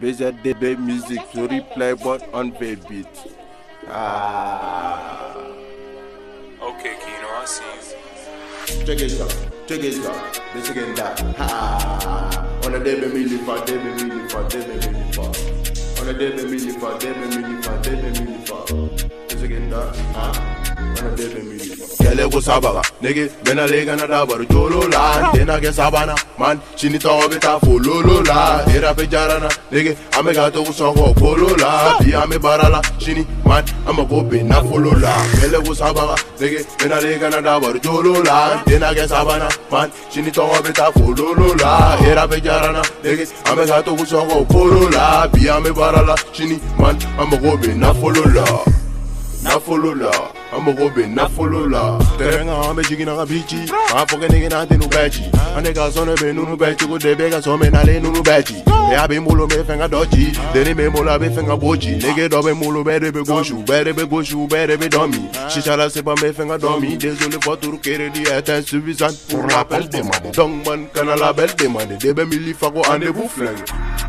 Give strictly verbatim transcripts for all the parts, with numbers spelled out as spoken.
B Z D B Music, to replay but on B beat. Ah. Okay, Kino, I see you. Check it out, check it out. Let's get that. Ha. On a day be me live for, day be me live for, day be me live for. On a day be me live for, day be me live for, day be me live for. Let's get that. Ha. On a day be me live for. Kele go sabaga, nigga, bena lega na dabaru jolo la. Tena ke sabana, man, chini to beta fololo la. Era pe jarana, nigga, ame gato usongo polo la. Bi ame barala, chini, man, ame go be na follow la. Kele go sabaga, nigga, bena lega na dabaru jolo la. Tena ke sabana, man, chini to beta fololo la. Era pe jarana, nigga, ame gato usongo polo la. Bi ame barala, chini, man, ame go be na follow la. Na follow la, I'm go be na follow la. Terenga ame jigi na bichi, ma poke nige na tenu bechi. Ane ka sone be nunu bechi, go de bega so me na le nunu bechi. E abe mulo me fenga doji, deni me mola be fenga boji. Nige do be mulo be de be goshu, be de be goshu, be de be domi. Shisha la se pa me fenga domi, désolé pour tout kere di est insuffisant pour l'appel demandé. Donc man kana la belle demandé, de be mili fago ane bu flingue.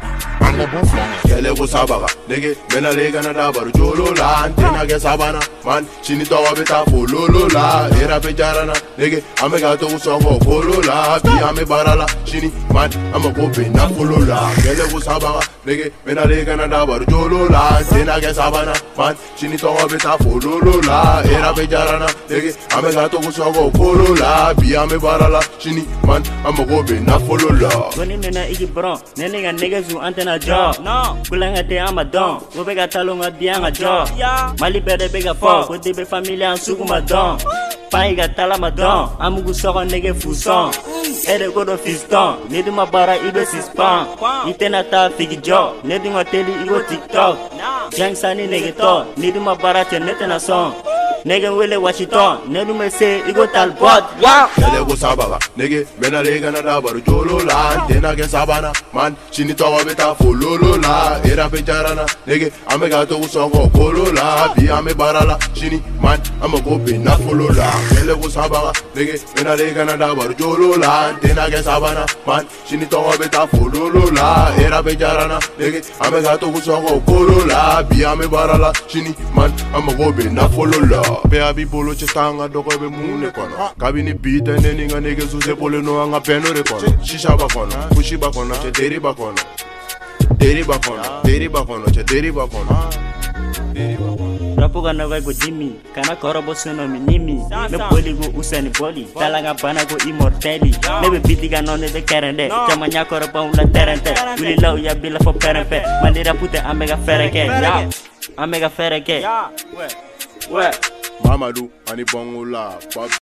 Kele go sabaga, nigga, mena lega na dabaru jolo la. Antena ke sabana, man, chini to beta fololo la. Era pe jarana, nigga, ame gato usongo polo la. Bi ame barala, chini, man, ame go be na follow la. Kele go sabaga, nigga, mena lega na dabaru jolo la. Antena ke sabana, man, chini to beta fololo la. Era pe jarana, nigga, ame gato usongo polo la. Bi ame barala, chini, man, ame go be na follow la. Goni nena igi bron, nena nigga zu antena job. No, kulanga te amadon, go bega talonga bianga job. Mali bere bega fo, go de be familia ansugu madon. Paiga tala madon, amugu soko nege fuson. Ere go do fiston, nedi mabara ibe sispan. Itena ta figi job, nedi ngoteli igo TikTok. Jang sani nege to, nedi mabara te netena song. Nigga wele Washington, nigga me say igo talbot. Wow. Kele go sabaga, nigga, mena lega na dabaru jolo la. Antena ke sabana, man, chini to beta fololo la. Era pe jarana, nigga, ame gato usongo polo la. Bi ame barala, chini, man, ame go be na follow la. Kele go sabaga, nigga, mena lega na dabaru jolo la. Antena ke sabana, man, chini to beta fololo la. Era pe jarana, nigga, ame gato usongo polo la. Bi ame barala, chini, man, ame go be na follow la. Be abi bolo chestanga doko be mune kono. Kabini beat neni nga nige suze pole no anga peno re kono. Shisha ba kono, kushi ba kono, che deri ba kono. Deri ba kono, deri ba kono, che deri ba kono. Rapo gana go Jimmy, kana korobo sono minimi. Me boli go usani boli, talanga bana go immortali. Nebe biti ga nonne de kerende, chama nya korobo la terente. Uli law ya bila fo perempe, mandira pute amega fereke. Ya, amega fereke. Ouais. Mamadou, ani bongo la.